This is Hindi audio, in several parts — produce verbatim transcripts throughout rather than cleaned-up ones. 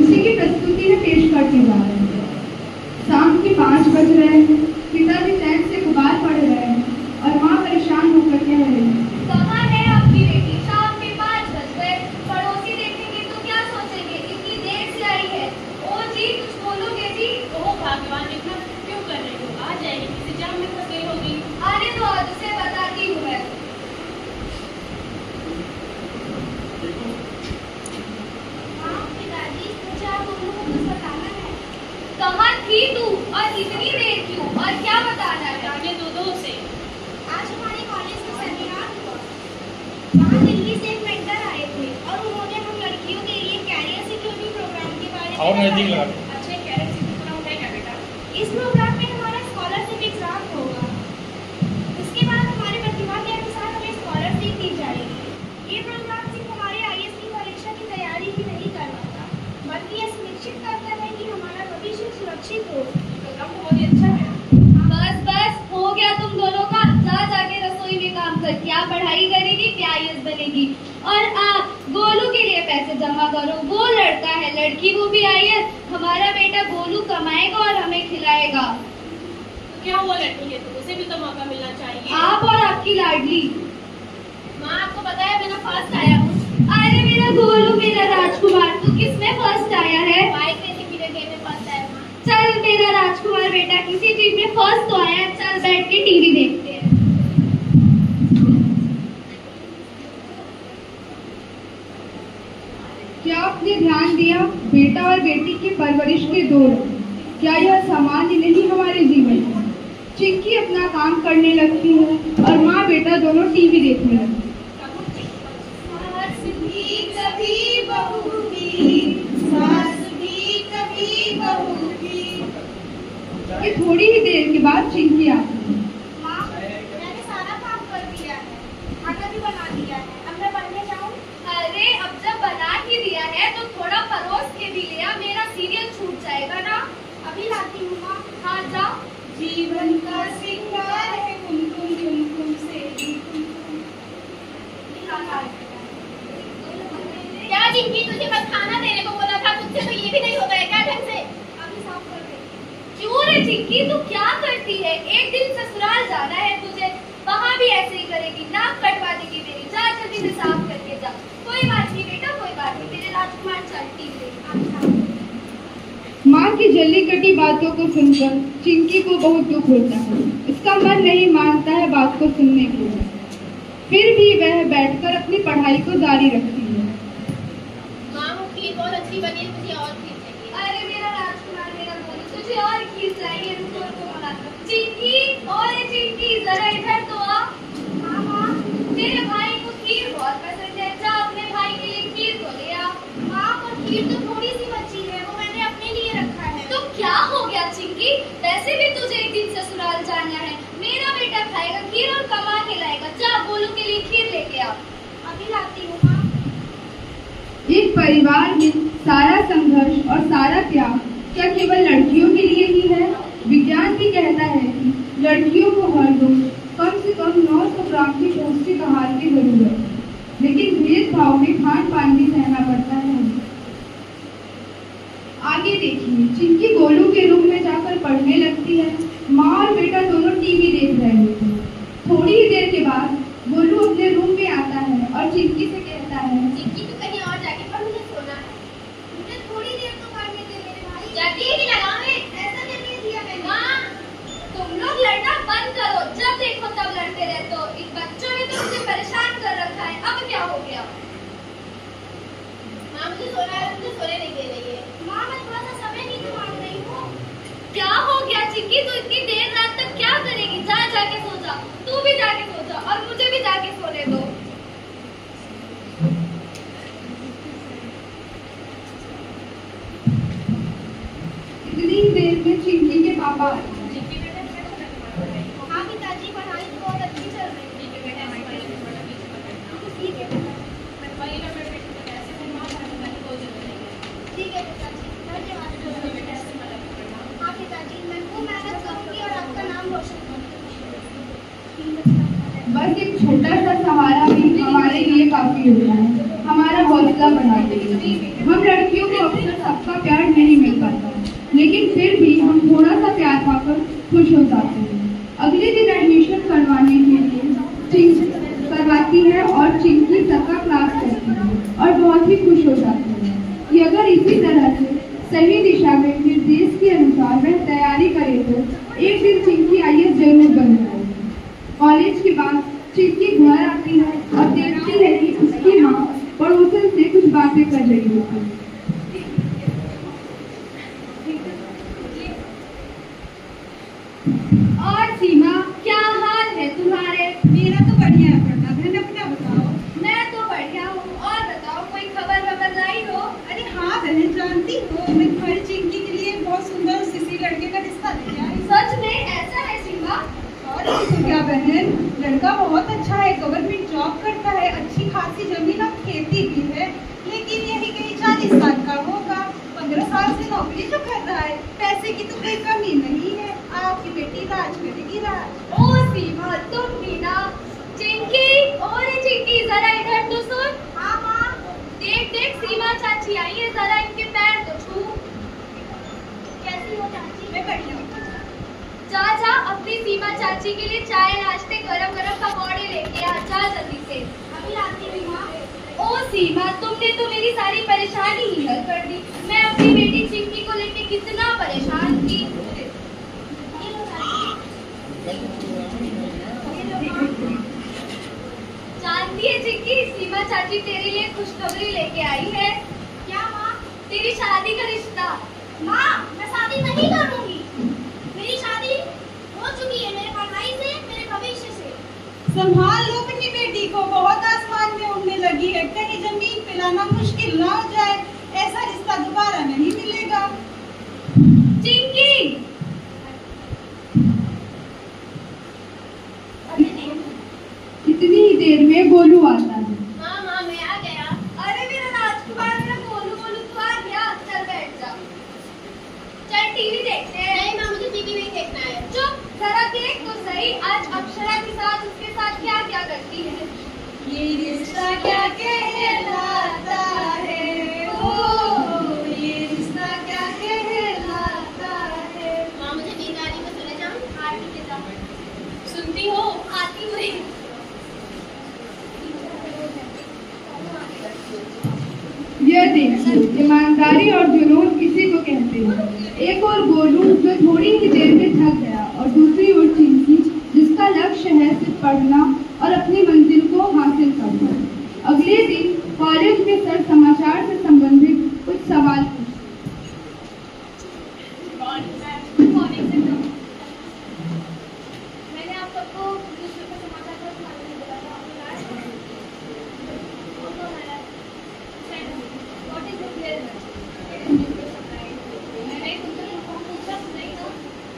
उसी की प्रस्तुति में पेश करने जा रहे हैं। शाम के पाँच बज रहे हैं, पिताजी चैन से गुबार पढ़ रहे हैं और माँ परेशान होकर कह रही है, कहाँ है आपकी बेटी? शाम के पाँच बज गए, पड़ोसी देखेंगे तो क्या सोचेंगे? इतनी देर से आई है। ओ जी, कुछ बोलोगे जी? ओ भगवान, इतना क्यों कर रही हो? आ जाएगी, किसी जाम में फंस गई होगी। आने दो, आज उसे बताती हूँ मैं। हाँ पिताजी, मुझे आप दोनों को कुछ बताना है। कहाँ थी तू और इतनी देर क्यों? और क्या बताना है? जाने दो दो उसे। आज हमारे कॉलेज में सेमिनार हुआ। वहाँ दिल्ली से एक मेंटर आए थे और उन्होंने हम लड़कियों के लिए कैरियर सिक्योरिटी प्रोग्राम के बारे में और बताया। नजदीक लगा। अच्छा, कैरियर सिक्योरिटी प्रोग्राम है क्या बेटा? इस प्रोग्राम में हमारा स्कॉलरशिप एग्जाम होगा। उसके बाद हमारे प्रतिभा के अनुसार हमें स्कॉलरशिप दी जाएगी। ये प्रोग्राम सिर्फ हमारे आई ए एस की परीक्षा की तैयारी ही नहीं करवाता, बल्कि यह सुनिश्चित करता है कि हमारा भविष्य सुरक्षित हो। प्रोग्राम तो बहुत ही अच्छा है। बस बस हो गया तुम दोनों का। जा जाके रसोई में काम कर। क्या पढ़ाई करेगी, क्या आई ए एस बनेगी। और आप गोलू के लिए पैसे जमा करो। वो लड़का है, लड़की वो भी आई ए एस। हमारा बेटा गोलू कमाएगा और हमें खिलाएगा। तो क्या हुआ लड़की है, तो उसे भी तो मौका मिलना चाहिए। आप और आपकी लाडली। माँ, आपको पता है मैं ना फर्स्ट आया हूँ। अरे मेरा गोलू, मेरा राजकुमार, तू किसमें फर्स्ट आया है? बाइक रेसिंग वीडियो गेम में फर्स्ट आया हूँ। चल मेरा राजकुमार बेटा किसी चीज में फर्स्ट तो आया है। चल बैठ के टीवी देखते हैं। क्या आपने ध्यान दिया? बेटा और बेटी की परवरिश के दो रंग। क्या यह सामान्य नहीं हमारे जीवन में? चिंकी अपना काम करने लगती है और माँ बेटा दोनों टीवी देखने लगते हैं। सास भी कभी बहू भी, सास भी कभी बहू भी। ये थोड़ी ही देर के बाद चिंकी आती है। माँ, मैंने सारा काम कर दिया है, खाना भी बना दिया है। अब मैं पढ़ने जाऊँ? अरे अब जब बना ही दिया है तो थोड़ा परोस के भी लिया, मेरा सीरियल छूट जाएगा ना। अभी लाती हूँ माँ। हाँ जाओ। जीवन का सिंगार है कुमकुम कुमकुम से कुमकुम। क्या जिंकी, तुझे बस खाना देने को बोला था, तुझसे तो ये भी नहीं होता है क्या ढंग से? अभी साफ कर दे। क्यों रे चिंकी, तू क्या करती है? एक दिन ससुराल जाना है तुझे, वहाँ भी ऐसे ही करेगी, नाक कटवा देगी मेरी। जा जल्दी से साफ करके जा। कोई बात नहीं बेटा, कोई बात नहीं। तेरे राजकुमार चलती है। माँ की जल्दी कटी बातों को सुनकर चिंकी को बहुत दुख होता है। उसका मन नहीं मानता है बात को सुनने के लिए, फिर भी वह बैठकर अपनी पढ़ाई को जारी रखती है। माँ, वो खीर बहुत अच्छी बनी है, मुझे और खीर चाहिए। अरे मेरा राजकुमार, मेरा गोलू, तुझे और खीर चाहिए? रुको रुको बनाता हूँ। चिंकी, और चिंकी जरा इधर तो आ। हाँ माँ। तेरे भाई को खीर बहुत पसंद है, जा अपने भाई के लिए खीर तो ले आ। माँ, पर खीर तो थोड़ी सी बची है, वो मैंने अपने लिए रखा है। तो क्या हो गया चिंकी? वैसे भी तुझे एक दिन ससुराल जाना है। मेरा बेटा खाएगा खीर और कमा के लाएगा। जा गोलू के लिए खीर लेके आ। अभी लाती हूँ माँ। एक परिवार में सारा संघर्ष और सारा त्याग क्या केवल लड़कियों के लिए ही है? विज्ञान भी कहता है कि लड़कियों को हर रोज कम से कम नौ सौ ग्राम की पौष्टिक आहार की जरूरत है, लेकिन भेदभाव में खान पान भी सहना पड़ता है। आगे देखिए, चिंकी गोलू के रूम में जाकर पढ़ने लगती है। माँ और बेटा दोनों टीवी देख रहे होते हैं। थोड़ी ही देर के बाद गोलू अपने रूम में आता है और चिंकी से कहता है, चिंकी, तू कहीं और जाके पढ़, मुझे सोना है। मुझे थोड़ी देर तो पढ़ने दे मेरे भाई। जाके ही लगा में ऐसा नहीं दिया मैंने। माँ, तुम लोग लड़ना बंद करो, जब देखो तब लड़ते रहते हो। इन बच्चों ने तो मुझे परेशान कर रखा है। अब क्या हो गया? माँ, मुझे सोना है, मुझे सोने नहीं दे रही है। माँ, मैं थोड़ा सा समय नहीं मांग रही हूँ। क्या हो गया चिंकी, तू इतनी देर रात तक क्या करेगी? जा जाके सो जा। तू भी जाके सो जा और मुझे भी जाके सोने दो। इतनी देर में चिंकी के पापा आए। चिंकी बेटा, हाँ पिताजी, पढ़ाई तो बहुत अच्छी चल रही है। ठीक है बेटा, मैं पहले बड़ा पीछे पकड़ना। ठीक है बेटा। मैं वही ना बेटा, ऐसे में माँ पढ़ने की कोई जरूरत नहीं है। ठीक है पिताजी, धन्यवाद। बेटा, ऐसे मत पकड़ना। हाँ पिताजी, मैं खूब मेहनत करूंगी और आपका नाम रोशन करूंगी। बस एक छोटा सा सहारा भी हमारे लिए काफी होता है। हमारा हौसला बढ़ाती है। हम लड़कियों को अक्सर सबका प्यार नहीं मिल पाता, लेकिन फिर भी हम थोड़ा सा प्यार पाकर खुश हो जाते हैं। अगले दिन एडमिशन करवाने के लिए चिंकी करवाती है और चिंकी सबका क्लास करती है और बहुत ही खुश हो जाती है कि अगर इसी तरह से सही दिशा में निर्देश के अनुसार वह तैयारी करे तो एक दिन चिंकी आई ए एस जरूर बन जाएगी। कॉलेज के बाद चिंकी घर आती है और देखती है कि उसकी माँ पड़ोसन से कुछ बातें कर रही होती है। और सीमा, क्या हाल है तुम्हारे? मेरा तो बढ़िया है पढ़ना। बहन अपना बताओ। मैं तो बढ़िया हूँ। और बताओ, कोई खबर वबर लाई हो? अरे हाँ बहन, जानती हो मैं तुम्हारी चिंकी के लिए बहुत सुंदर किसी लड़के का रिश्ता लेके आई। सच में ऐसा है सीमा? और तो क्या बहन, लड़का बहुत अच्छा है, गवर्नमेंट जॉब करता है, अच्छी खासी जमीन और खेती भी है, लेकिन यही कहीं चालीस साल का होगा। पंद्रह साल से नौकरी जो कर रहा है, पैसे की तो कोई कमी नहीं है। आपकी बेटी राज करेगी राज। ओ सीमा, तुम भी ना। चिंकी, और चिंकी जरा इधर तो सुन। हाँ माँ। देख देख, सीमा चाची आई है, जरा इनके पैर तो छू। कैसी हो चाची? मैं बढ़िया हूँ। जा जा, अपनी सीमा चाची के लिए चाय नाश्ते गरम गरम पकौड़े लेके आ, जा जल्दी से। अभी लाती हूँ माँ। ओ सीमा, तुमने तो मेरी सारी परेशानी ही हल कर दी। मैं अपनी बेटी चिंकी को लेके कितना परेशान थी। जानती है चिंकी, सीमा चाची तेरे लिए खुशखबरी लेके आई है। क्या माँ? तेरी शादी का रिश्ता। माँ, मैं शादी नहीं करूँगी। मेरी शादी हो चुकी है मेरे पढ़ाई से, मेरे भविष्य से। संभाल लो अपनी बेटी को, बहुत आसमान में उड़ने लगी है, कहीं जमीन पे लाना मुश्किल ना हो जाए। ऐसा रिश्ता दोबारा नहीं मिलेगा। चिंकी, इतनी ही देर में गोलू आता है। हाँ माँ, मैं आ गया। अरे मेरा राजकुमार, मेरा गोलू गोलू तू आ गया। चल बैठ जा। चल टीवी देखते हैं। नहीं माँ, मुझे टीवी नहीं देखना है। चुप, जरा देख तो सही, आज अक्षरा के साथ उसके साथ क्या क्या करती है। ये रिश्ता क्या कहलाता है, ओ ये रिश्ता क्या कहलाता है। माँ, मुझे बीमारी में चले जाऊँ? आरती के साथ सुनती हो? आती हुई। यह देखो, ईमानदारी और जुनून इसी को कहते हैं। एक और गोलू जो थोड़ी ही देर में थक गया और दूसरी ओर चिंकी जिसका लक्ष्य है सिर्फ पढ़ना और अपनी मंजिल को हासिल करना। अगले दिन कॉलेज में सर समाचार से संबंधित कुछ सवाल पूछे। मैंने आप सबको न्यूज़पेपर समाचार का सुनाने नहीं बोला था, आपने लाया? वो तो है। What is it here? मैंने तुमसे पूछा नहीं था।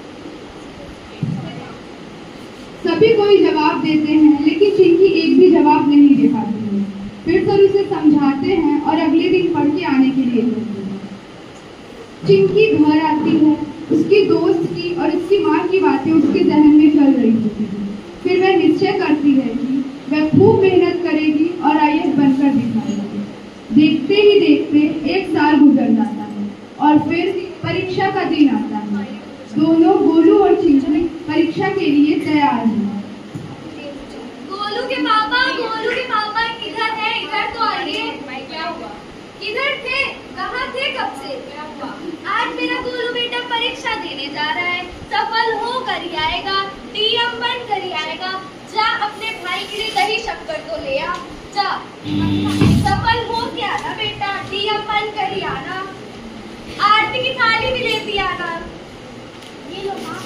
सभी कोई जवाब देते हैं, लेकिन चिंकी एक भी जवाब नहीं दे पाती है। फिर सर उसे समझाते हैं और अगले दिन पढ़ के आने के लिए कहते हैं। चिंकी घर आती है, उसकी दोस्त की और उसकी माँ की बातें उसके जहन में चल रही होती हैं। फिर वह निश्चय करती है कि वह खूब मेहनत करेगी और आई ए एस बनकर दिखाएगी। देखते ही देखते एक साल गुजर जाता है और फिर परीक्षा का दिन आता है। दोनों गोलू और चिंकी परीक्षा के लिए तैयार हैं। गोलू के पापा, गोलू के पापा किधर है? इधर तो आइए। क्या हुआ? किधर थे? कहाँ थे कब से? क्या हुआ? आज मेरा गोलू बेटा परीक्षा देने जा रहा है, सफल हो कर ही आएगा, डी एम बन कर ही आएगा। जा अपने भाई के लिए दही शक्कर तो ले आ, जा। सफल हो के आना बेटा, डी एम बन कर ही आना। आरती की थाली भी लेती आना। ये लो माँ।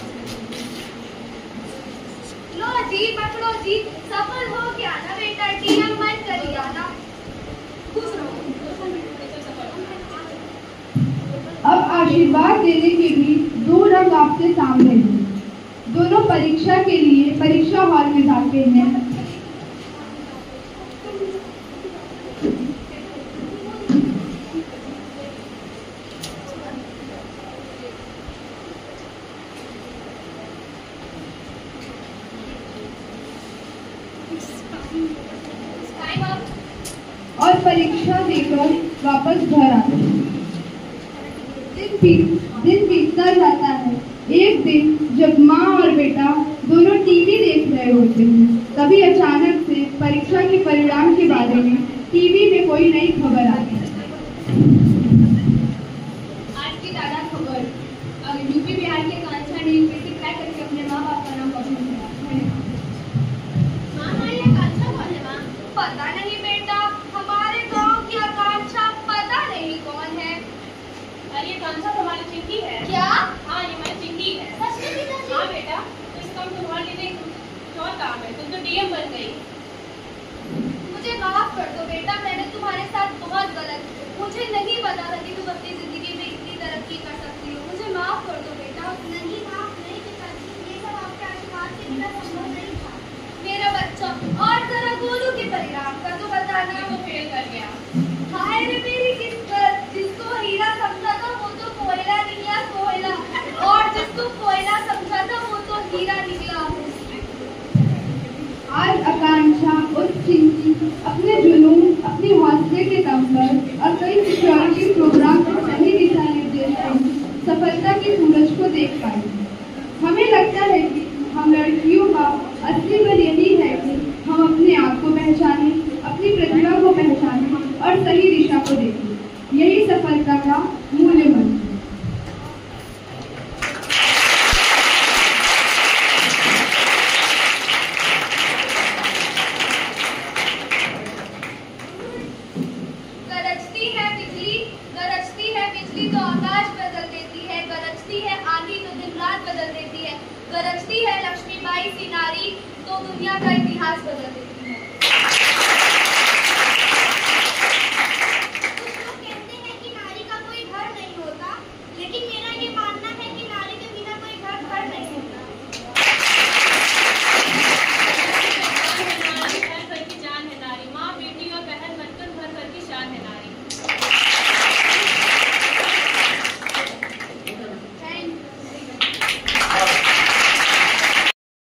लो जी, पकड़ो जी, सफल हो के आना बेटा, डी एम बन कर ही आना। खुश रहो। अब आशीर्वाद देने के लिए दो रंग आपके सामने हैं। दोनों परीक्षा के लिए परीक्षा हॉल में जाते हैं। Time up. और परीक्षा देकर वापस घर आते हैं। दिन बीत दिन बीतता जाता है। एक दिन जब माँ और बेटा दोनों टीवी देख रहे होते हैं, तभी अचानक से परीक्षा के परिणाम के बारे में टीवी में कोई नई खबर आती है। आज की ताजा खबर, यूपी बिहार के कांचा ने यूपीएससी क्रैक करके अपने माँ बाप का नाम रोशन किया। माँ माँ ये कांचा कौन है माँ? पता नहीं बेटा, हमारे गांव की आकांक्षा पता नहीं कौन है। अरे ये कांचा तुम्हारी चिंकी है। क्या? हाँ ये हमारी चिंकी है। सच में पिताजी? हाँ बेटा, तो इसका तुम्हारे लिए क्या काम है? तुम तो डीएम बन गई। मुझे माफ कर दो बेटा, मैंने तुम्हारे साथ बहुत गलत किया। मुझे नहीं पता था कि तुम अपनी जिंदगी में इतनी तरक्की कर सकती हो। मुझे माफ कर दो बेटा। नहीं माफ नहीं पिताजी, ये सब आपके आशीर्वाद के बिना संभव नहीं था। मेरा बच्चा, और जरा गोलू के परिणाम का तो बताना। वो फेल कर गया। हाय रे मेरी किस्मत, जिसको हीरा समझा था वो तो कोयला निकला कोयला, और जिसको कोयला समझा था वो तो हीरा निकला। आज आकांक्षा और चिंकी अपने जुनून, अपने हौसले के दम पर और कई सिक्योरिटी प्रोग्राम के सही दिशा निर्देश में सफलता की सूरज को देख पाई। हमें लगता है कि हम लड़कियों का असली बल यही है कि हम अपने आप को पहचानें, अपनी प्रतिभा को पहचानें और सही दिशा को देखें। यही सफलता का मूल्य मंत्र है। गरजती है बिजली, गरजती है बिजली तो आकाश बदल देती है, गरजती है आंधी तो दिन रात बदल देती है, गरजती है लक्ष्मीबाई सी नारी तो दुनिया का इतिहास बदल देती है। कुछ लोग कहते हैं कि नारी का कोई घर नहीं होता, लेकिन